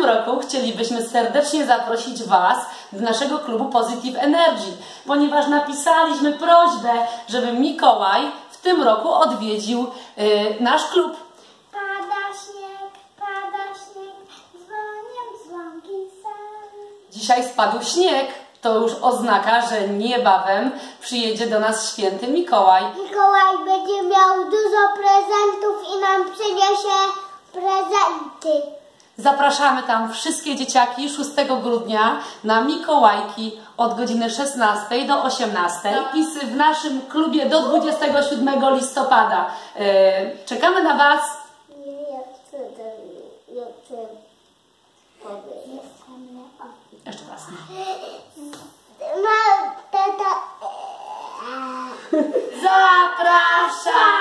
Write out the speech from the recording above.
tym roku chcielibyśmy serdecznie zaprosić Was do naszego klubu Positive Energy, ponieważ napisaliśmy prośbę, żeby Mikołaj w tym roku odwiedził nasz klub. Pada śnieg, dzwonią dzwonki sam. Dzisiaj spadł śnieg. To już oznaka, że niebawem przyjedzie do nas święty Mikołaj. Mikołaj będzie miał dużo prezentów i nam przyniesie prezenty. Zapraszamy tam wszystkie dzieciaki 6 grudnia na Mikołajki od godziny 16 do 18. Zapisy w naszym klubie do 27 listopada. Czekamy na Was. Ja chcę powiedzieć. Jeszcze raz. Tata. Zapraszam!